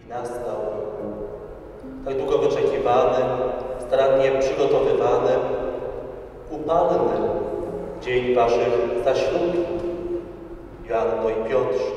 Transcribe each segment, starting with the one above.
Nastał tak długo wyczekiwany, starannie przygotowywany, upalny dzień waszych zaślubin, Joanno i Piotrze.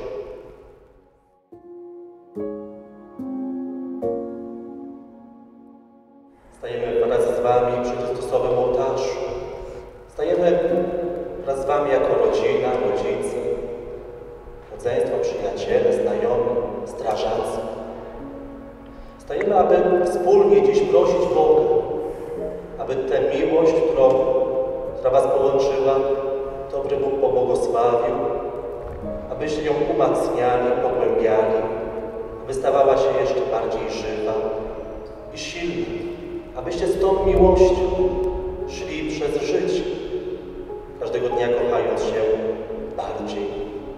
Stajemy wraz z wami przy Chrystusowym ołtarzu. Stajemy wraz z wami jako rodzina, rodzice, rodzeństwo, przyjaciele, znajomi, strażacy. Stajemy, aby wspólnie dziś prosić Boga, aby tę miłość, która was połączyła, dobry Bóg pobłogosławił, abyście ją umacniali, pogłębiali, aby stawała się jeszcze bardziej żywa i silna, abyście z tą miłością szli przez życie, każdego dnia kochając się bardziej.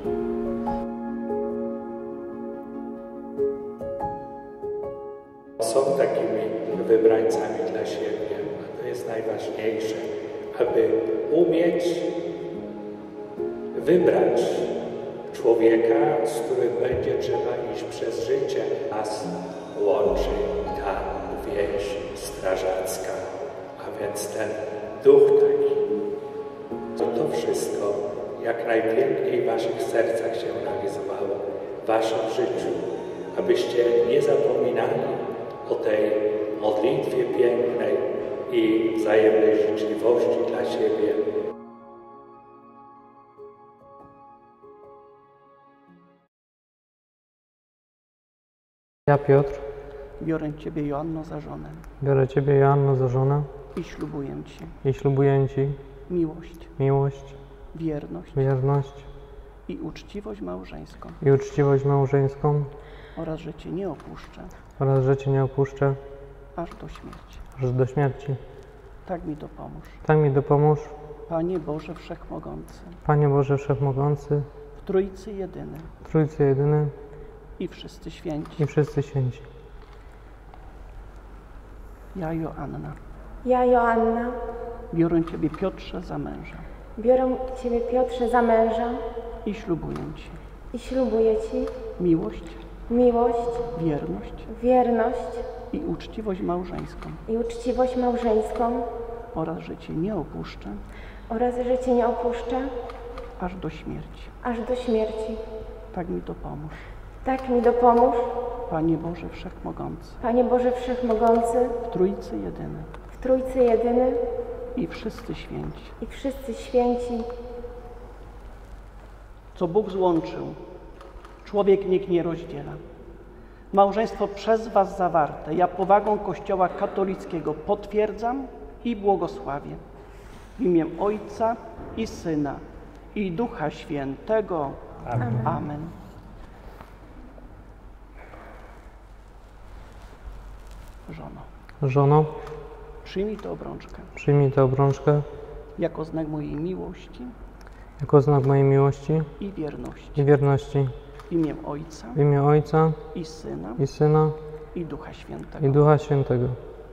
Są takimi wybrańcami dla siebie, a to jest najważniejsze, aby umieć wybrać człowieka, z którym będzie trzeba iść przez życie. Nas łączy ta więź strażacka, a więc ten duch taki. To wszystko jak najpiękniej w waszych sercach się realizowało, w waszym życiu, abyście nie zapominali o tej modlitwie pięknej i wzajemnej życzliwości dla siebie. Ja, Piotr, biorę Ciebie, Joanno, za żonę biorę Ciebie, Joanno, za żonę i ślubuję Ci i ślubuję Ci miłość, wierność i uczciwość małżeńską oraz, że Cię nie opuszczę aż do śmierci. Tak mi dopomóż. Panie Boże Wszechmogący, w Trójcy jedyny i wszyscy święci. Ja, Joanna, biorę Ciebie, Piotrze, za męża i ślubuję Ci miłość, wierność i uczciwość małżeńską oraz, że Cię nie opuszczę aż do śmierci. Tak mi dopomóż. Panie Boże Wszechmogący, w Trójcy jedyny i wszyscy święci. Co Bóg złączył, człowiek niech nie rozdziela. Małżeństwo przez was zawarte, ja powagą Kościoła katolickiego potwierdzam i błogosławię. W imię Ojca i Syna i Ducha Świętego. Amen. Żono, przyjmij tę obrączkę jako znak mojej miłości i wierności w imię Ojca i Syna i Ducha Świętego.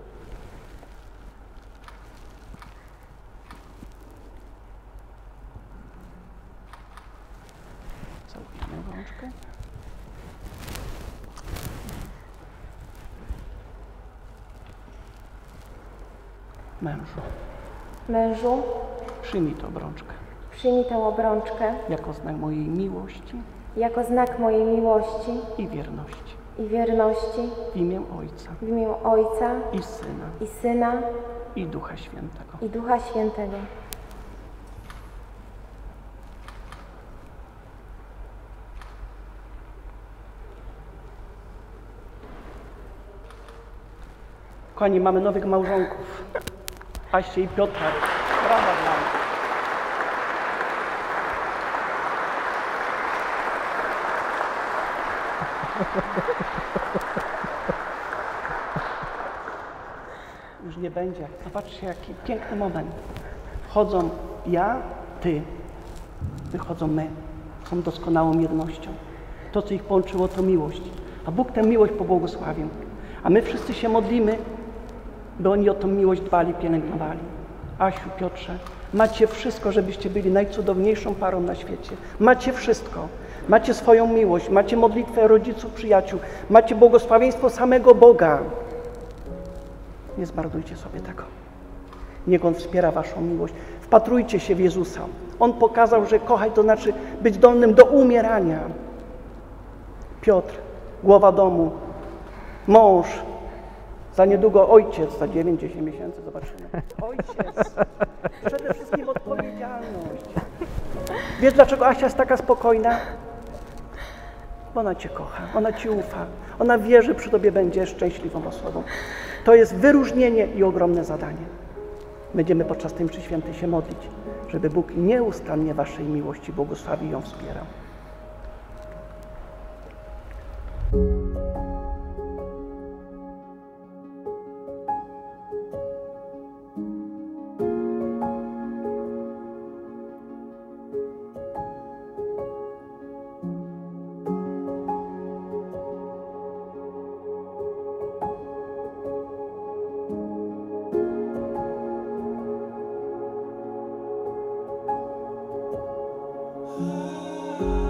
Całujemy obrączkę. Mężu, przyjmij tę obrączkę jako znak mojej miłości i wierności w imię Ojca i Syna i Ducha Świętego. Kochani, mamy nowych małżonków. Aście i Piotra. Brawa dla nich. Już nie będzie. Zobaczcie, jaki piękny moment. Wchodzą ja, ty. Wychodzą my. Są doskonałą jednością. To, co ich połączyło, to miłość. A Bóg tę miłość pobłogosławił. A my wszyscy się modlimy, by oni o tą miłość dbali, pielęgnowali. Asiu, Piotrze, macie wszystko, żebyście byli najcudowniejszą parą na świecie. Macie wszystko. Macie swoją miłość, macie modlitwę rodziców, przyjaciół, macie błogosławieństwo samego Boga. Nie zmarnujcie sobie tego. Niech On wspiera waszą miłość. Wpatrujcie się w Jezusa. On pokazał, że kochać to znaczy być zdolnym do umierania. Piotr, głowa domu, mąż, za niedługo ojciec, za 9-10 miesięcy, zobaczymy. Ojciec, przede wszystkim odpowiedzialność. Wiesz, dlaczego Asia jest taka spokojna? Bo ona Cię kocha, ona Ci ufa, ona wie, że przy Tobie będzie szczęśliwą osobą. To jest wyróżnienie i ogromne zadanie. Będziemy podczas tej mszy świętej się modlić, żeby Bóg nieustannie Waszej miłości błogosławił i ją wspierał. Oh